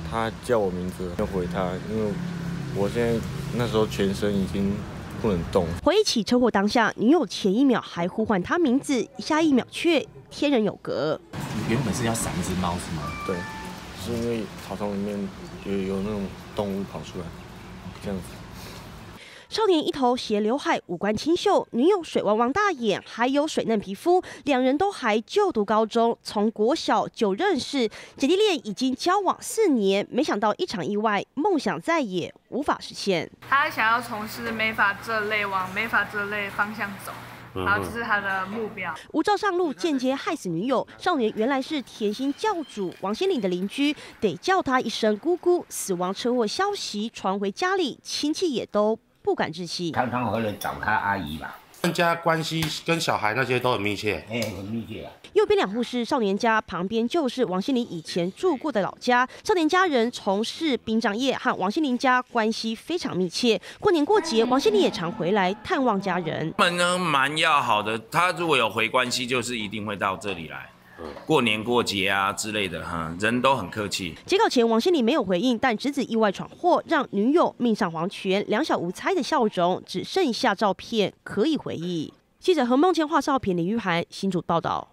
他叫我名字，要回他，因为我现在那时候全身已经不能动。 回忆起车祸当下，女友前一秒还呼唤他名字，下一秒却天人有隔。 你原本是要闪一只猫是吗？ 对，是因为草丛里面有那种动物跑出来，这样子。 少年一头斜刘海，五官清秀，女友水汪汪大眼，还有水嫩皮肤，两人都还就读高中，从国小就认识，姐弟恋已经交往4年，没想到一场意外，梦想再也无法实现。 他想要从事美发这类，往美发这类方向走。然后这是他的目标。 无照上路，间接害死女友。少年原来是甜心教主王心凌的邻居，得叫他一声姑姑。死亡车祸消息传回家里，亲戚也都不敢置信。 常常回来找他阿姨吧。 他们家关系跟小孩那些都很密切， 很密切啊。 右边两户是少年家，旁边就是王心凌以前住过的老家。少年家人从事殡葬业，和王心凌家关系非常密切。过年过节，王心凌也常回来探望家人。 他们呢蛮要好的，他如果有回关系，就是一定会到这里来。过年过节啊之类的，人都很客气。 截稿前，王心凌没有回应，但侄子意外闯祸，让女友命丧黄泉，两小无猜的笑容，只剩下照片可以回忆。记者何梦谦、华少平、李玉涵新竹报道。